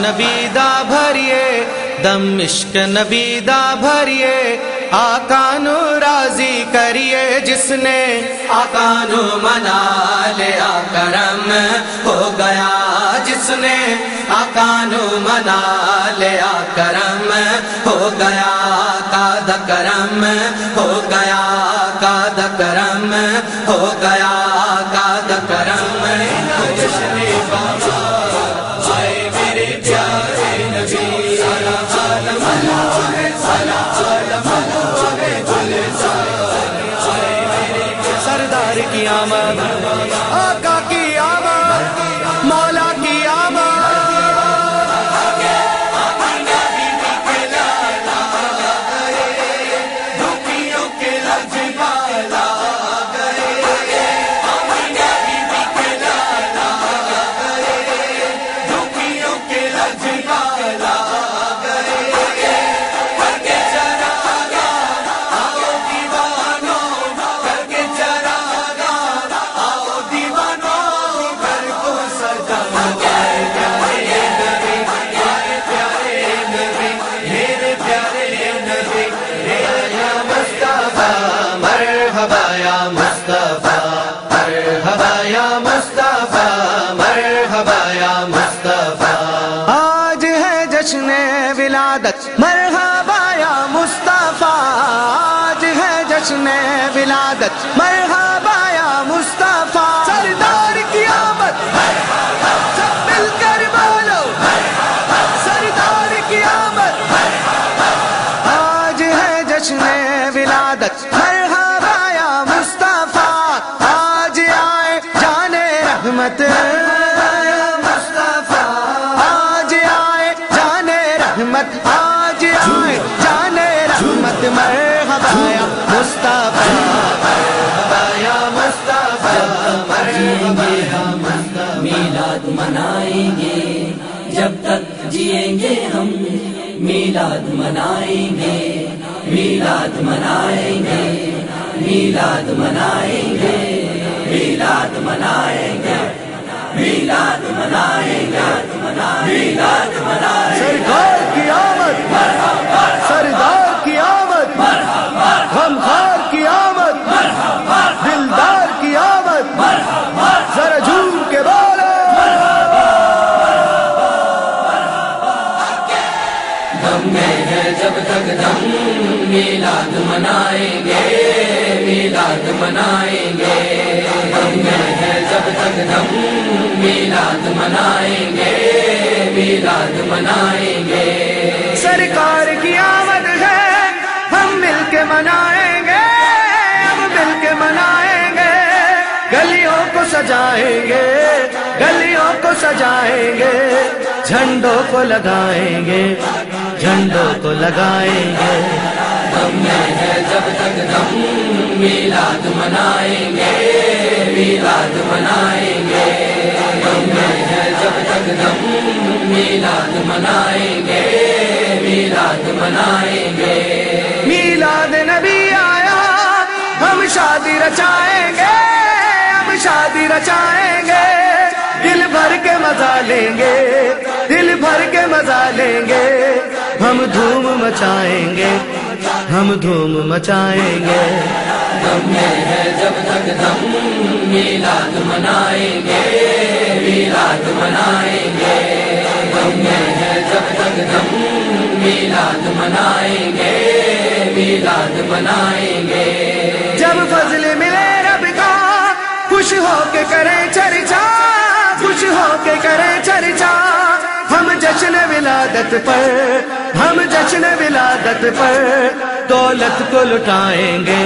نبی دا بھریے دم عشق نبی دا بھریے آقا نو راضی کریے جس نے آقا نو منا لیا کرم ہو گیا جس نے آقا نو منا لیا کرم ہو گیا قاد کرم ہو گیا قاد کرم ہو گیا قاد کرم سردار کی آمد آقا کی آمد مولا کی آمد مرحبا یا مصطفیٰ مرحبا یا مصطفیٰ مرحبا یا مصطفیٰ آج ہے جشن ولادت مرحبا یا مصطفیٰ آج ہے جشن ولادت مرحبا یا مصطفیٰ سردار کی آمد سب مل کر بولو سردار کی آمد آج ہے جشن ولادت مرحبا یا مصطفیٰ آج آئے جان رحمت مصطفیٰ آج آئے جان رحمت آج آئے جان رحمت مرحبا یا مصطفیٰ مرحبا یا مصطفیٰ مرحبا یا مصطفیٰ میلاد منائیں گے جب تک جئیں گے ہم میلاد منائیں گے میلاد منائیں گے میلاد منائیں گے میلاد منائیں گے میلاد منائیں گے میلاد منائیں گے سرکار کی آمد سردار کی آمد غمخوار کی آمد دلدار کی آمد ذرا جھوم کے بولو دم میں ہے جب تک دم میلاد منائیں گے میلاد منائیں گے دم میں ہے جب تک دم میلاد منائیں گے میلاد منائیں گے سرکار کی آمد ہے ہم مل کے منائیں گے اب مل کے منائیں گے گلیوں کو سجائیں گے گلیوں کو سجائیں گے جھنڈوں کو لگائیں گے جھنڈوں کو لگائیں گے دم میں ہے جب تک دم میلاد منائیں گے میلاد منائیں گے دم میں ہے جب تک دم میلاد منائیں گے میلاد منائیں گے میلاد نبی آیا ہم شادی رچائیں گے ہم شادی رچائیں گے دل بھر کے مزہ لیں گے دل بھر کے مزہ لیں گے ہم دھوم مچائیں گے ہم دھوم مچائیں گے دم میں ہے جب تک دم میلاد منائیں گے میلاد منائیں گے دم میں ہے جب تک دم میلاد منائیں گے میلاد منائیں گے جب فضل ملے رب کا خوش ہو کے کریں چرچا خوش ہو کے کریں چرچا ہم جشن ولادت پر ہم جشن ولادت پر دولت کو لٹائیں گے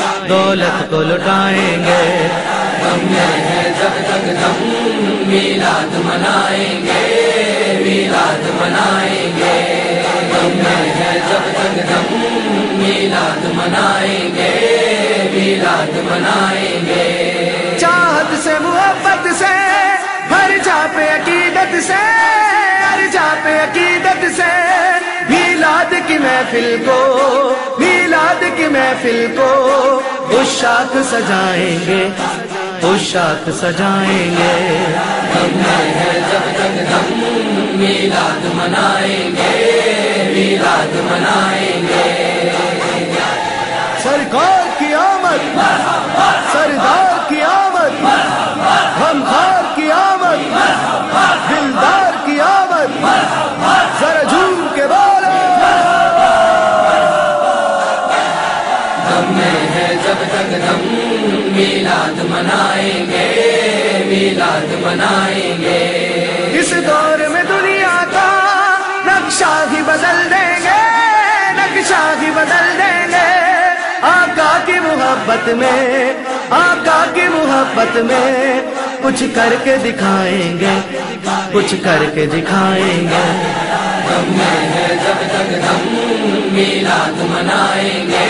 دولت کو لٹائیں گے دم میں ہے جب تک دم میلاد منائیں گے میلاد منائیں گے دم میں ہے جب تک دم میلاد منائیں گے میلاد منائیں گے چاہت سے محبت سے ہر جا پہ عقیدت سے ہر جا پہ عقیدت سے میلاد کی محفل کو میلاد کی محفل کو عشاق سجائیں گے عشاق سجائیں گے دم میں ہے جب تک دم میلاد منائیں گے، میلاد منائیں گے۔ سرکار کی آمد، سردار کی آمد، غمخوار کی آمد، دلدار کی آمد، ذرا جھوم کے بولو۔ دم میں ہے جب تک دم، میلاد منائیں گے، میلاد منائیں گے۔ اس دور میں دنیا کا نقشہ ہی بدل دیں گے، نقشہ ہی بدل دیں گے۔ آقا کی محبت میں، آقا کی محبت میں کچھ کر کے دکھائیں گے، کچھ کر کے دکھائیں گے۔ دم میں ہے جب تک دم، میلاد منائیں گے،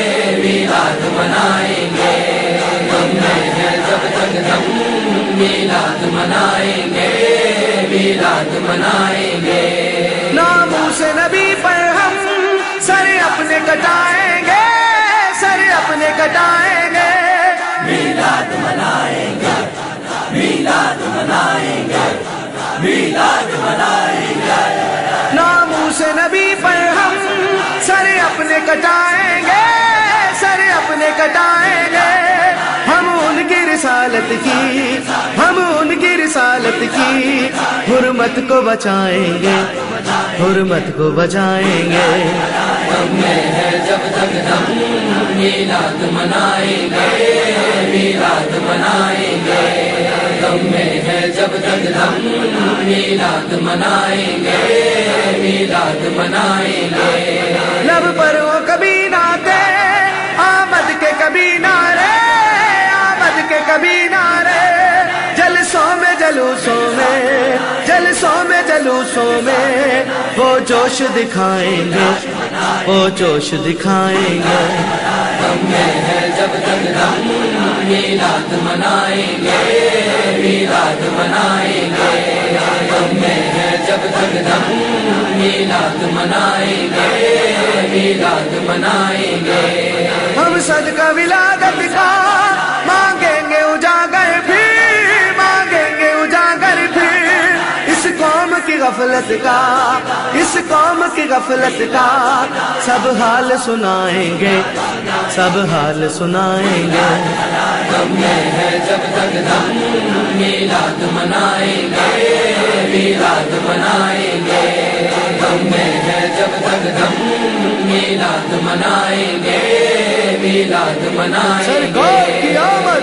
میلاد منائیں گے۔ دم میں ہے جب تک دم، میلاد منائیں گے، میلاد منائیں گے۔ ناموس نبی پر ہم سر اپنے کٹائیں گے، سر اپنے کٹائیں گے۔ میلاد منائیں گے، میلاد منائیں گے، میلاد منائیں گے۔ ناموس نبی پر ہم سر اپنے کٹائیں گے، سر اپنے کٹائیں گے۔ ہم ان کی رسالت کی، ہم ان کی رسالت کی حرمت کو بچائیں گے، حرمت کو بچائیں گے۔ دم میں ہے جب تک دم، میلاد منائیں گے، میلاد منائیں گے۔ دم میں ہے جب تک دم، میلاد منائیں گے، میلاد منائیں گے۔ لب پر وہ کبھی ناتے آمد کے کبھی نعرے، آمد کے کبھی نعرے۔ جلسوں میں جلوسوں میں، جلسوں میں جلوسوں میں وہ جوش دکھائیں گے، وہ جوش دکھائیں گے۔ دم میں ہے جب تک دم، میلاد منائیں گے، میلاد منائیں گے۔ دم میں ہے جب تک دم، میلاد منائیں گے، میلاد منائیں گے۔ ہم صدقہ ولادت کا مانگیں گے اجاگر پھر، مانگیں گے اجاگر پھر۔ اس قوم کی غفلت کا، اس قوم کی غفلت کا سب حال سنائیں گے، سب حال سنائیں گے۔ دم میں ہے جب تک دم، میلاد منائیں گے، میلاد منائیں گے۔ دم میں ہے جب تک دم، میلاد منائیں گے، میلاد منائیں گے۔ سرکار کی آمد،